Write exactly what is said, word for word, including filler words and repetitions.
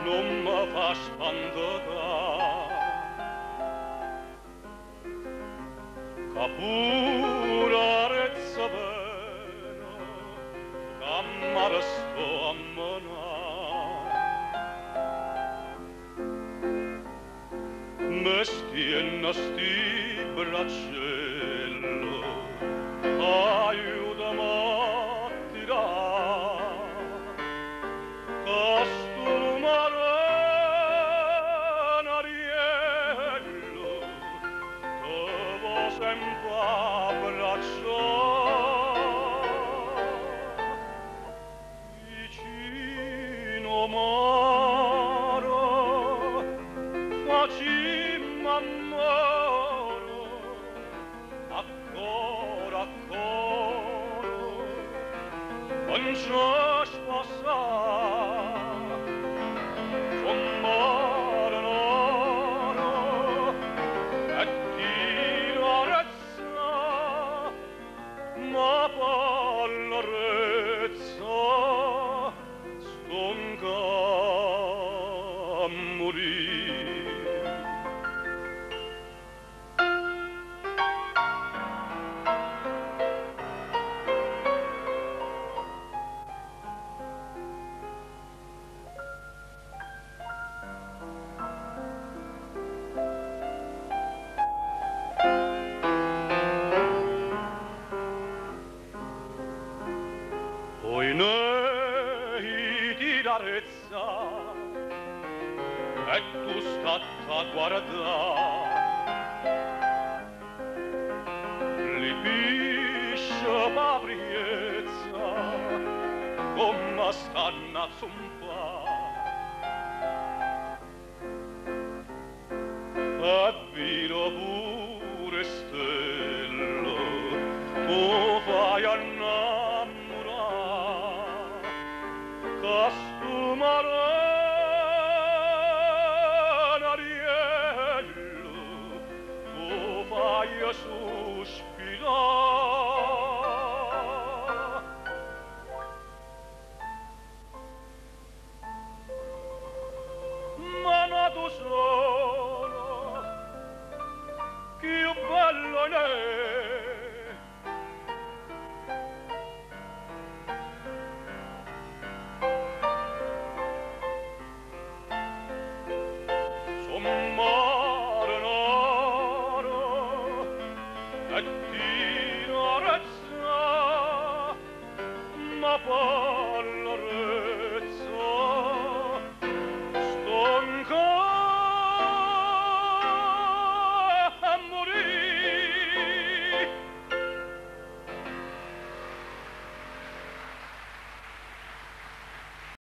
non mi fa spantare. Che pure arezza bene, che mi resto a menare. Mi stiene sti braccello, aiutami a tirare, che sto marinariello te vo sempre abbracciare. Vicino mare, facimmo amore, ancora, ancora, non ci sposa, son mare nero, e tiro arezza, ma pallarezza, stonca a morire. Poi nei di d'arezza e tu stata a guardare, li pisce pabriezza come stanno a zompare. E vino pure stello tu fai innamorare, che sto marinariello tu fai sospirare. Ma nato sono, più bello ne son mare nero e tiro arezza, ma poi